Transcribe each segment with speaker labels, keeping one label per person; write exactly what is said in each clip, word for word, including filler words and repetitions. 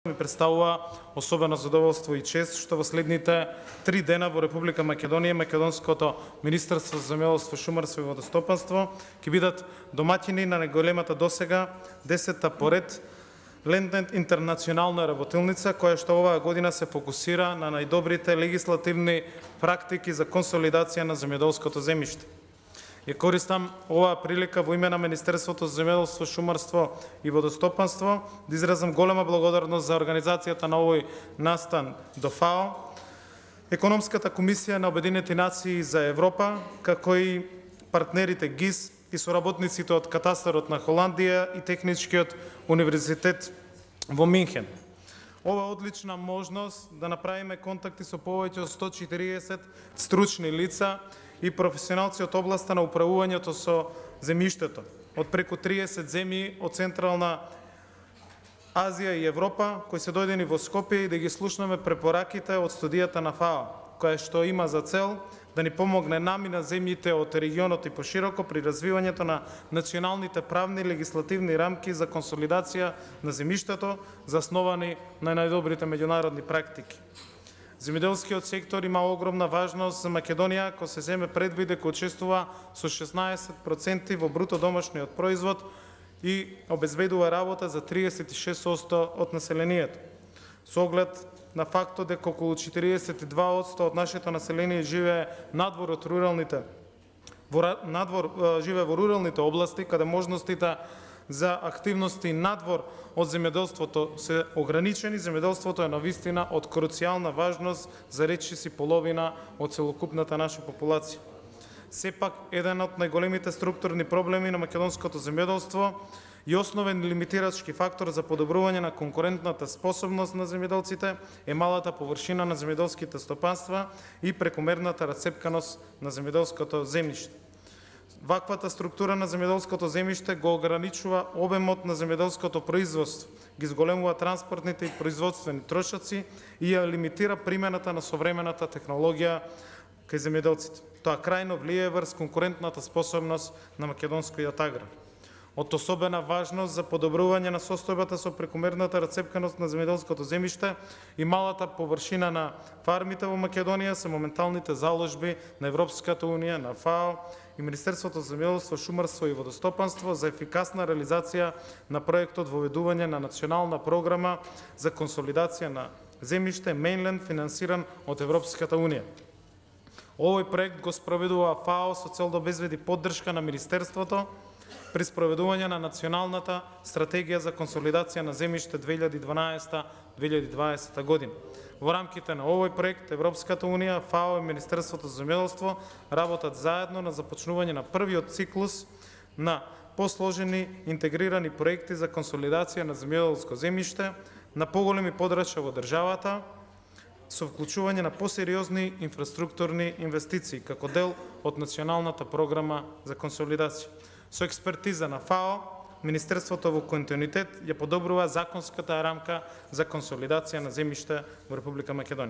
Speaker 1: ми представува особено задоволство и чест што во следните три дена во Република Македонија Македонското Министерство за земјоделство, шумарство и водостопанство ќе бидат домаќини на најголемата досега десетта поред Лендент интернационална работилница, која што оваа година се фокусира на најдобрите легислативни практики за консолидација на земјоделското земјиште. Ја користам оваа прилика во име на Министерството за земјоделство, шумарство и водостопанство да изразам голема благодарност за организацијата на овој настан до ФАО, Економската комисија на Обединетите нации за Европа, како и партнерите ГИС и соработниците од Катастарот на Холандија и Техничкиот универзитет во Минхен. Ова е одлична можност да направиме контакти со повеќе од сто и четириесет стручни лица и професионалци од областа на управувањето со земјиштето, од преку триесет земји од Централна Азија и Европа, кои се дојдени во Скопје и да ги слушнеме препораките од студијата на ФАО, која што има за цел да ни помогне нам и на земјите од регионот и пошироко при развивањето на националните правни и легислативни рамки за консолидација на земјиштето, засновани на најдобрите меѓународни практики. Земјоделскиот сектор има огромна важност за Македонија, ако се земе предвид дека учествува со шеснаесет проценти во бруто домашниот производ и обезбедува работа за триесет и шест проценти од населението. Со оглед на фактот дека околу четириесет и два проценти од нашето население живее надвор од руралните во надвор живее во руралните области, каде можностите за активности надвор од земјоделството се ограничени, земјоделството е навистина од круцијална важност за речиси половина од целокупната наша популација. Сепак, еден од најголемите структурни проблеми на македонското земјоделство и основен лимитирачки фактор за подобрување на конкурентната способност на земјоделците е малата површина на земјоделските стопанства и прекомерната расцепканост на земјоделското земјиште. Ваквата структура на земјоделското земјиште го ограничува обемот на земјоделското производство, ги зголемува транспортните и производствени трошоци и ја лимитира примената на современата технологија кај земјоделците. Тоа крајно влијае врз конкурентната способност на македонскиот аграр. Од особена важност за подобрување на состојбата со прекомерната расцепканост на земјоделското земјиште и малата површина на фармите во Македонија се моменталните заложби на Европската унија, на ФАО и Министерството за земјоделство, шумарство и водостопанство за ефикасна реализација на проектот воведување на национална програма за консолидација на земјиште Мејнленд, финансиран од Европската унија. Овој проект го спроведува ФАО со цел да обезбеди поддршка на Министерството при спроведување на Националната стратегија за консолидација на земјиште две илјади и дванаесета до две илјади и дваесета година. Во рамките на овој проект, Европската унија, ФАО и Министерството за земјоделство работат заедно на започнување на првиот циклус на посложени интегрирани проекти за консолидација на земјоделско земјиште на поголеми подрачја во државата, со вклучување на посериозни инфраструктурни инвестиции како дел од Националната програма за консолидација. Со експертиза на ФАО, Министерството во континуитет ја подобрува законската рамка за консолидација на земјиште во Република Македонија.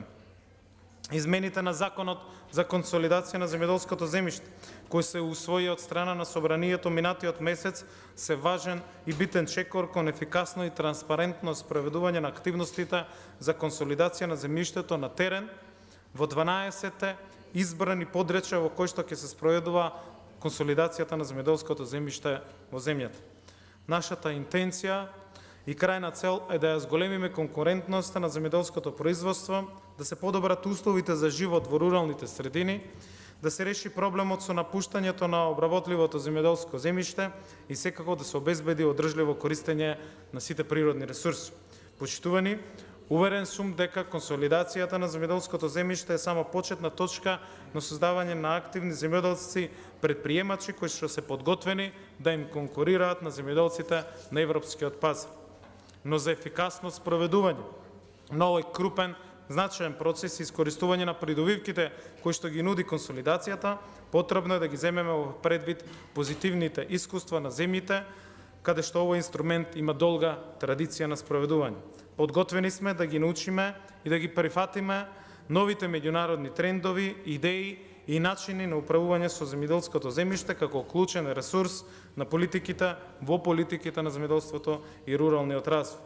Speaker 1: Измените на Законот за консолидација на земјоделското земјиште, кои се усвои од страна на Собранието минатиот месец, се важен и битен чекор кон ефикасно и транспарентно спроведување на активностите за консолидација на земјиштето на терен во дванаесет избрани подрачја во кои што ќе се спроведува консолидацијата на земјоделското земјиште во земјата. Нашата интенција и крајна цел е да ја зголемиме конкурентноста на земјоделското производство, да се подобрат условите за живот во руралните средини, да се реши проблемот со напуштањето на обработливото земјоделско земјиште и секако да се обезбеди одржливо користење на сите природни ресурси. Почитувани, уверен сум дека консолидацијата на земјоделското земјиште е само почетна точка на создавање на активни земјоделци предприемачи кои што се подготвени да им конкурираат на земјоделците на европскиот пазар. Но за ефикасно спроведување на овој крупен, значаен процес и искористување на придобивките кои што ги нуди консолидацијата, потребно е да ги земеме во предвид позитивните искуства на земјите, каде што овој инструмент има долга традиција на спроведување. Подготвени сме да ги научиме и да ги прифатиме новите меѓународни трендови, идеи и начини на управување со земјоделското земјиште како клучен ресурс на политиките во политиките на земјоделството и руралниот развој.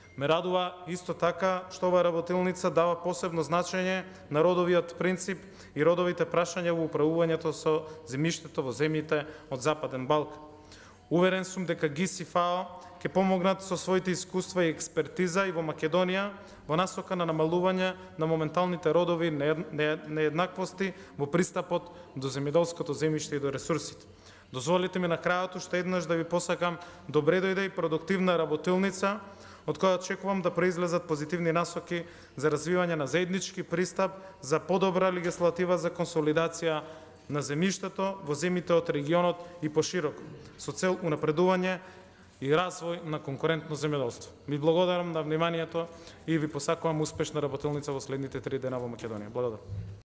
Speaker 1: Ме радува исто така што оваа работилница дава посебно значење на родовиот принцип и родовите прашања во управувањето со земјиштето во земјите од Западен Балкан. Уверен сум дека ГИС и ФАО ќе помогнат со своите искуства и експертиза и во Македонија во насока на намалување на моменталните родови нееднаквости во пристапот до земјоделското земјиште и до ресурсите. Дозволите ми на крајот уште еднаш да ви посакам добре дојде и продуктивна работилница, од која очекувам да произлезат позитивни насоки за развивање на заеднички пристап за подобра легислатива за консолидација на земјиштето во земјите од регионот и пошироко, со цел унапредување и развој на конкурентно земјоделство. Ви благодарам на вниманието и ви посакувам успешна работилница во следните три дена во Македонија. Благодарам.